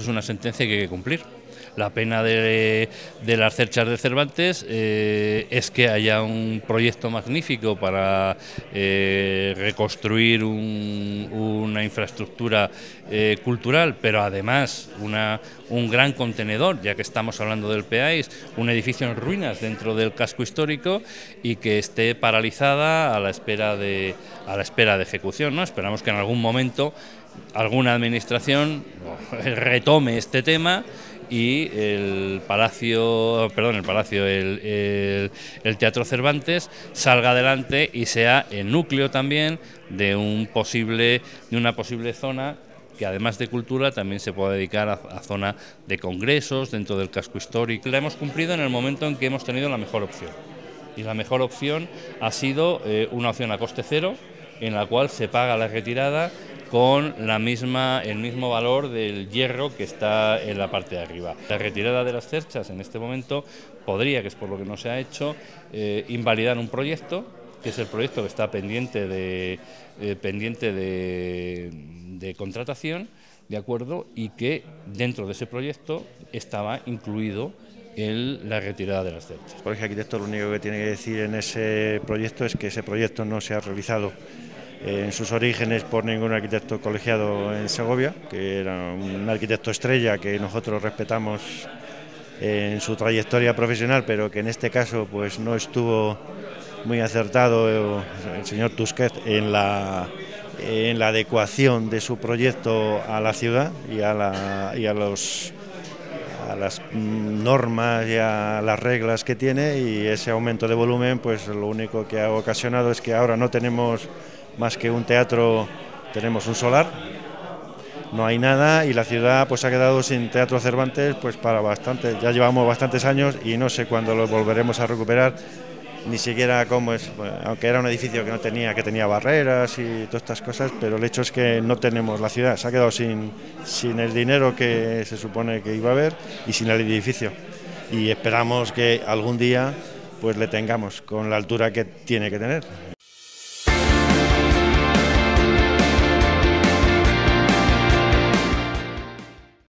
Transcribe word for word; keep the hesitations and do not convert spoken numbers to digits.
es una sentencia que hay que cumplir. La pena de, de las Cerchas de Cervantes eh, es que haya un proyecto magnífico para eh, reconstruir un, una infraestructura eh, cultural, pero además una, un gran contenedor, ya que estamos hablando del Peáis, un edificio en ruinas dentro del casco histórico y que esté paralizada a la espera de, a la espera de ejecución, ¿no? Esperamos que en algún momento alguna administración retome este tema y el Palacio, perdón, el Palacio, el, el, el Teatro Cervantes salga adelante y sea el núcleo también de un posible, de una posible zona que además de cultura también se pueda dedicar a, a zona de congresos dentro del casco histórico. La hemos cumplido en el momento en que hemos tenido la mejor opción. Y la mejor opción ha sido eh, una opción a coste cero, en la cual se paga la retirada con la misma, el mismo valor del hierro que está en la parte de arriba. La retirada de las cerchas en este momento podría, que es por lo que no se ha hecho, eh, invalidar un proyecto, que es el proyecto que está pendiente de, eh, pendiente de, de contratación, ¿de acuerdo? Y que dentro de ese proyecto estaba incluido el, la retirada de las cerchas. El Colegio de Arquitectos lo único que tiene que decir en ese proyecto es que ese proyecto no se ha realizado en sus orígenes por ningún arquitecto colegiado en Segovia, que era un arquitecto estrella que nosotros respetamos en su trayectoria profesional, pero que en este caso pues no estuvo muy acertado el señor Tusquet en la, en la adecuación de su proyecto a la ciudad y a, la, y a los a las normas y a las reglas que tiene, y ese aumento de volumen pues lo único que ha ocasionado es que ahora no tenemos más que un teatro, tenemos un solar, no hay nada, y la ciudad pues ha quedado sin Teatro Cervantes pues para bastante, ya llevamos bastantes años y no sé cuándo lo volveremos a recuperar, ni siquiera cómo es, bueno, aunque era un edificio que no tenía, que tenía barreras y todas estas cosas, pero el hecho es que no tenemos, la ciudad se ha quedado sin, sin el dinero que se supone que iba a haber y sin el edificio, y esperamos que algún día pues le tengamos con la altura que tiene que tener.